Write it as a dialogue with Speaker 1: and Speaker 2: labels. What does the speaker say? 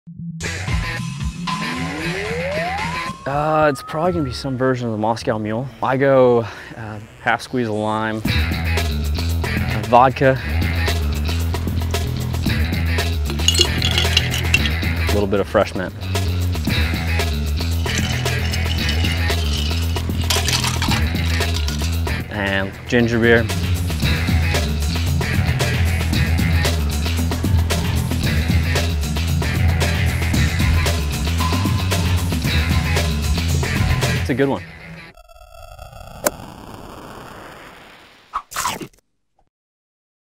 Speaker 1: It's probably gonna be some version of the Moscow Mule. I go half squeeze of lime, vodka, a little bit of fresh mint. And ginger beer. It's a good one.